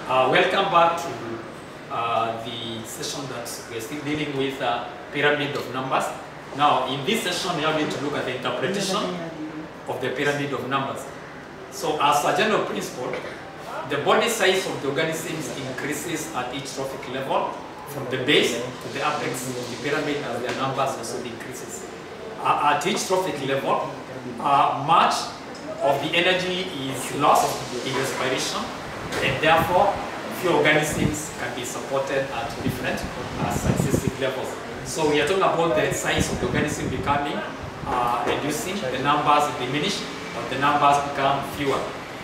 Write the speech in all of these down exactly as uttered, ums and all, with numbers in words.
Uh, welcome back to uh, the session that we're still dealing with uh, pyramid of numbers. Now, in this session, we are going to look at the interpretation of the pyramid of numbers. So, as a general principle, the body size of the organisms increases at each trophic level, from the base to the apex of the pyramid as their numbers also increases. Uh, at each trophic level, uh, much of the energy is lost in respiration, and therefore few organisms can be supported at different uh, successive levels. So we are talking about the size of the organism becoming uh, reducing, the numbers diminish, but the numbers become fewer.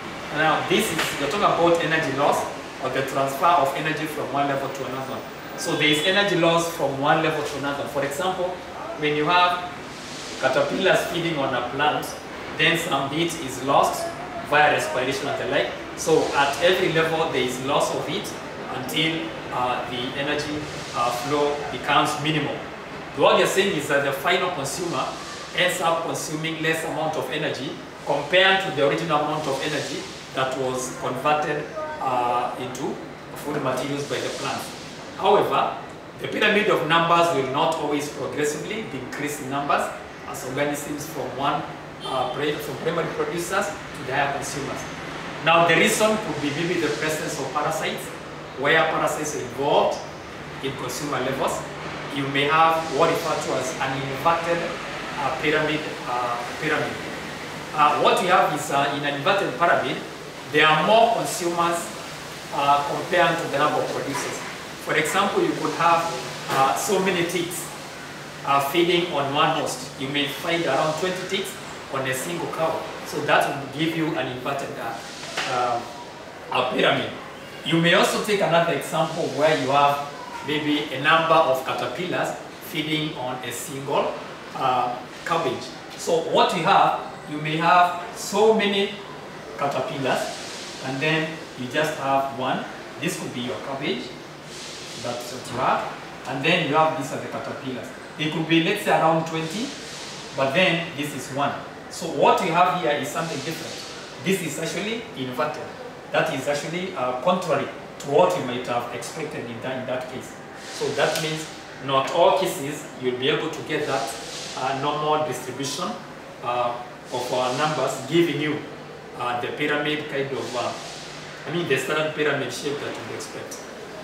Now this is, we're talking about energy loss or the transfer of energy from one level to another. So there is energy loss from one level to another. For example, when you have caterpillars feeding on a plant, then some heat is lost via respiration and the like. So at every level there is loss of heat until uh, the energy uh, flow becomes minimal. What you're saying is that the final consumer ends up consuming less amount of energy compared to the original amount of energy that was converted uh, into food materials by the plant. However, the pyramid of numbers will not always progressively decrease in numbers as organisms from one uh, from primary producers to the higher consumers. Now the reason could be maybe the presence of parasites, where parasites are involved in consumer levels. You may have what referred to as an inverted uh, pyramid. Uh, pyramid. Uh, what you have is uh, in an inverted pyramid, there are more consumers uh, compared to the number of producers. For example, you could have uh, so many ticks uh, feeding on one host. You may find around twenty ticks on a single cow. So that will give you an inverted uh, uh, a pyramid. You may also take another example where you have maybe a number of caterpillars feeding on a single uh, cabbage. So what you have, you may have so many caterpillars, and then you just have one. This could be your cabbage that you have, and then you have these are the caterpillars. It could be, let's say, around twenty, but then this is one. So what you have here is something different. This is actually inverted. That is actually uh, contrary to what you might have expected in that, in that case. So that means not all cases you'll be able to get that uh, normal distribution uh, of our numbers, giving you uh, the pyramid kind of, uh, I mean the standard pyramid shape that you'd expect.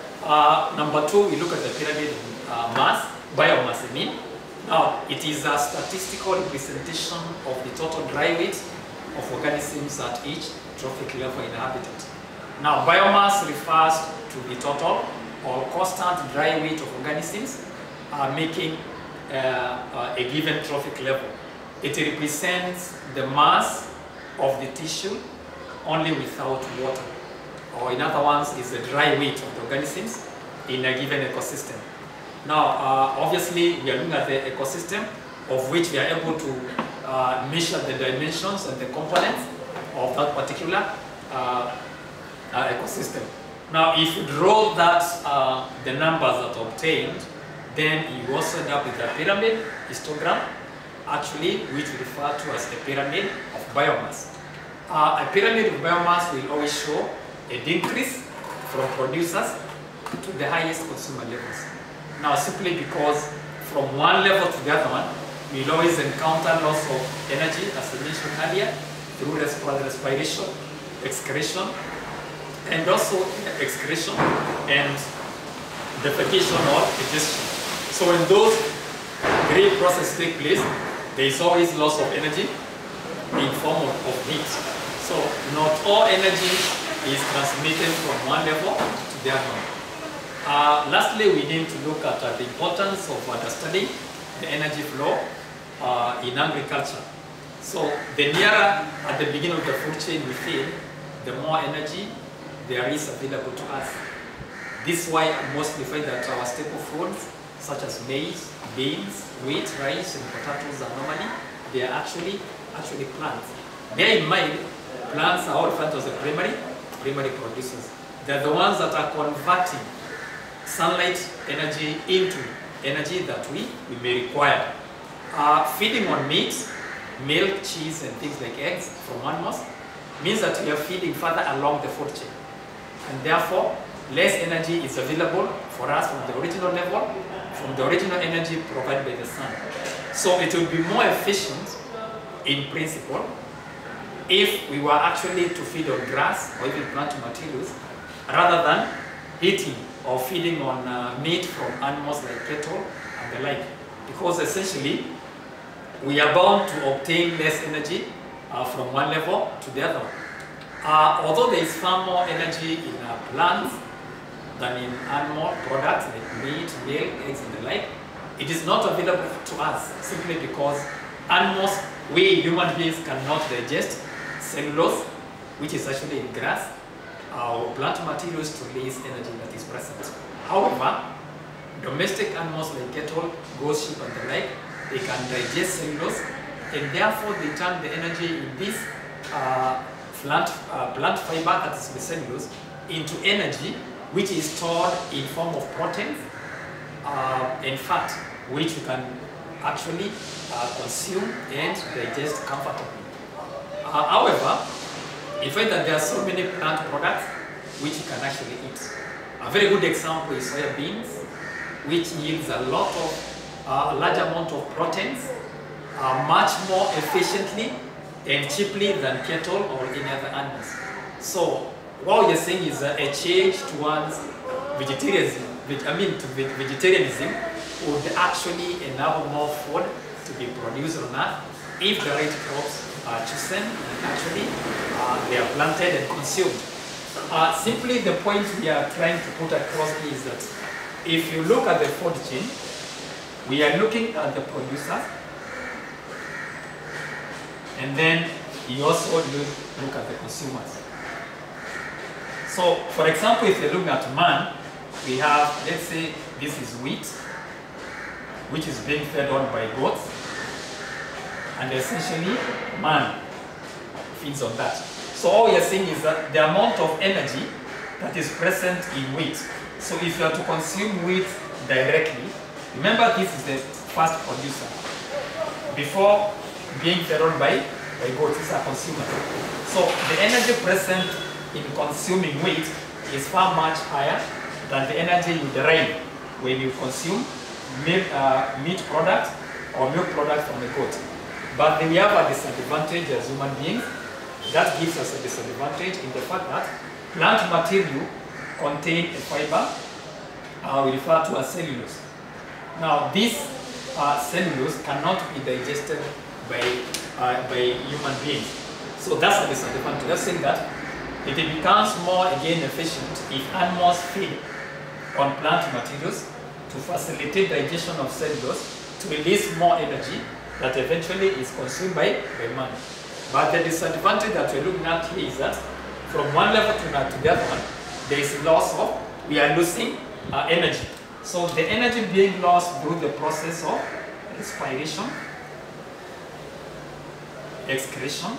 Uh, number two, we look at the pyramid of uh, mass, biomass I mean. Now, it is a statistical representation of the total dry weight of organisms at each trophic level in the habitat. Now, biomass refers to the total or constant dry weight of organisms uh, making uh, uh, a given trophic level. It represents the mass of the tissue only without water. Or in other words, is the dry weight of the organisms in a given ecosystem. Now, uh, obviously, we are looking at the ecosystem of which we are able to uh, measure the dimensions and the components of that particular uh, uh, ecosystem. Now, if you draw that, uh, the numbers that are obtained, then you also end up with a pyramid histogram, actually, which we refer to as a pyramid of biomass. Uh, a pyramid of biomass will always show a decrease from producers to the highest consumer levels. Now, simply because from one level to the other one, we'll always encounter loss of energy, as I mentioned earlier, through respiration, excretion, and also excretion and defecation or digestion. So when those three processes take place, there is always loss of energy in form of, of heat. So not all energy is transmitted from one level to the other one. Uh, lastly, we need to look at uh, the importance of understanding the energy flow uh, in agriculture. So the nearer at the beginning of the food chain we feed, the more energy there is available to us. This is why I mostly find that our staple foods, such as maize, beans, wheat, rice, and potatoes are normally, they are actually, actually plants. Bear in mind, plants are all referred to as the primary, primary producers. They are the ones that are converting sunlight energy into energy that we, we may require. Uh, feeding on meat, milk, cheese, and things like eggs from animals means that we are feeding further along the food chain. and therefore less energy is available for us from the original level, from the original energy provided by the sun. So it would be more efficient in principle if we were actually to feed on grass or even plant materials rather than eating or feeding on uh, meat from animals like cattle and the like, because essentially we are bound to obtain less energy uh, from one level to the other. Uh, although there is far more energy in uh, plants than in animal products like meat, milk, eggs and the like, it is not available to us simply because animals, we human beings cannot digest cellulose, which is actually in grass, uh, or plant materials to release energy that is present. However, domestic animals like cattle, goats, sheep and the like, they can digest cellulose, and therefore they turn the energy in this uh, plant, uh, plant fiber, that is the cellulose, into energy which is stored in form of proteins uh, and fat, which you can actually uh, consume and digest comfortably. Uh, however, you find that there are so many plant products which you can actually eat. A very good example is soya beans, which yields a lot of, uh, a large amount of proteins, uh, much more efficiently and cheaply than cattle or any other animals. So what you're saying is uh, a change towards vegetarianism, I mean to vegetarianism would actually enable more food to be produced on earth if the right crops are chosen and actually uh, they are planted and consumed. Uh, simply the point we are trying to put across is that if you look at the food chain, we are looking at the producers, and then you also look, look at the consumers. So, for example, if you're looking at man, we have, let's say, this is wheat, which is being fed on by goats, and essentially, man feeds on that. So all you're saying is that the amount of energy that is present in wheat. So if you are to consume wheat directly, remember this is the first producer. Before being fed on by, by goats, it's a consumer. So the energy present in consuming wheat is far much higher than the energy you derive when you consume milk, uh, meat product or milk product from a goat. But then we have a disadvantage as human beings. That gives us a disadvantage in the fact that plant material contain a fiber uh, we refer to as cellulose. Now this uh, cellulose cannot be digested by, uh, by human beings. So that's a disadvantage. That's saying that it becomes more again efficient if animals feed on plant materials to facilitate digestion of cellulose to release more energy that eventually is consumed by, by man. But the disadvantage that we're looking at here is that from one level to, to the other one, there is loss of, we are losing uh, energy. So the energy being lost through the process of respiration, excretion,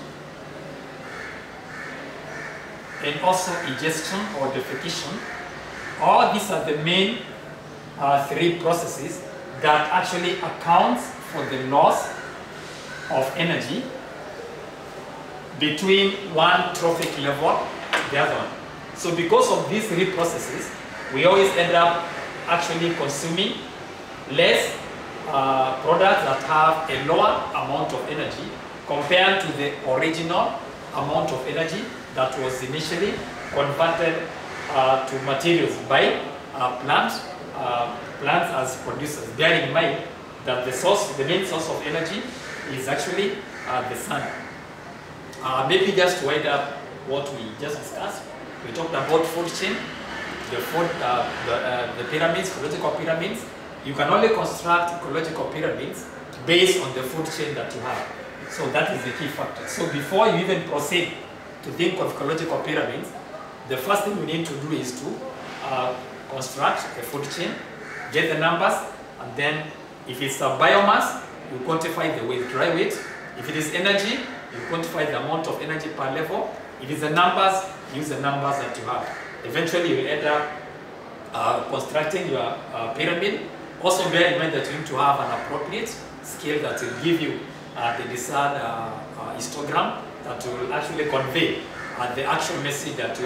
and also ingestion or defecation. All these are the main uh, three processes that actually accounts for the loss of energy between one trophic level to the other one. So because of these three processes, we always end up actually consuming less uh, products that have a lower amount of energy compared to the original amount of energy that was initially converted uh, to materials by uh, plants, uh, plants as producers, bearing in mind that the source, the main source of energy is actually uh, the sun. Uh, maybe just to wind up what we just discussed, we talked about food chain, the food, uh, the, uh, the pyramids, ecological pyramids. You can only construct ecological pyramids based on the food chain that you have. So that is the key factor. So before you even proceed to think of ecological pyramids, the first thing we need to do is to uh, construct a food chain, get the numbers, and then if it's a biomass, you quantify the weight, dry weight. If it is energy, you quantify the amount of energy per level. If it's the numbers, use the numbers that you have. Eventually, you will end up uh, constructing your uh, pyramid. Also bear in mind that you need to have an appropriate scale that will give you uh, the desired uh, uh, histogram that will actually convey uh, the actual message that you are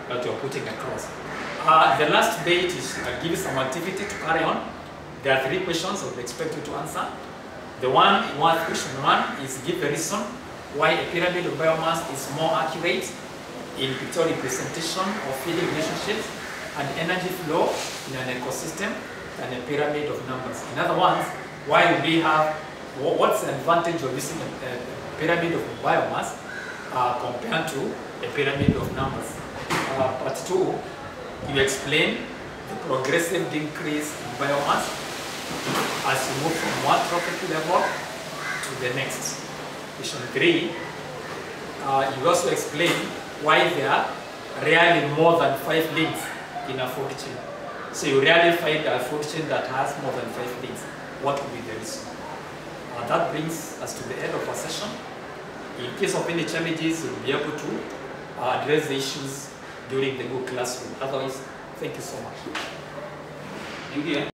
that you're putting across. Uh, the last bit is I'll give you some activity to carry on. There are three questions I would expect you to answer. The one, one question one is give a reason why a pyramid of biomass is more accurate in pictorial representation of feeding relationships and energy flow in an ecosystem than a pyramid of numbers. In other words, why would we have, what's the advantage of using a, a pyramid of biomass uh, compared to a pyramid of numbers? Uh, part two, you explain the progressive decrease in biomass as you move from one trophic level to the next. Question three, uh, you also explain why there are rarely more than five links in a food chain. So you rarely find a food chain that has more than five links. What would be the reason? Uh, that brings us to the end of our session. In case of any challenges, you'll be able to uh, address the issues during the Google Classroom. Otherwise, thank you so much. Thank you.